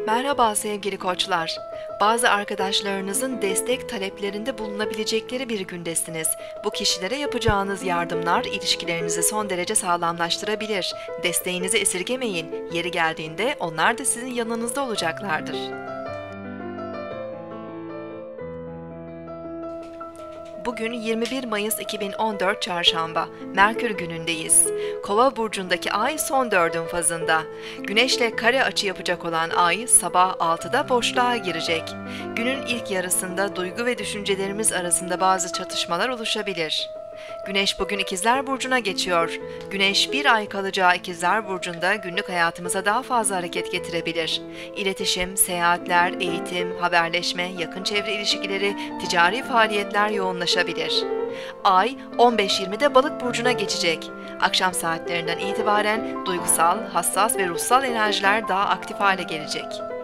Merhaba sevgili koçlar. Bazı arkadaşlarınızın destek taleplerinde bulunabilecekleri bir gündesiniz. Bu kişilere yapacağınız yardımlar ilişkilerinizi son derece sağlamlaştırabilir. Desteğinizi esirgemeyin. Yeri geldiğinde onlar da sizin yanınızda olacaklardır. Bugün 21 Mayıs 2014 Çarşamba, Merkür günündeyiz. Kova burcundaki ay son dördün fazında. Güneşle kare açı yapacak olan ay sabah 6'da boşluğa girecek. Günün ilk yarısında duygu ve düşüncelerimiz arasında bazı çatışmalar oluşabilir. Güneş bugün İkizler Burcu'na geçiyor. Güneş bir ay kalacağı İkizler Burcu'nda günlük hayatımıza daha fazla hareket getirebilir. İletişim, seyahatler, eğitim, haberleşme, yakın çevre ilişkileri, ticari faaliyetler yoğunlaşabilir. Ay 15-20'de Balık Burcu'na geçecek. Akşam saatlerinden itibaren duygusal, hassas ve ruhsal enerjiler daha aktif hale gelecek.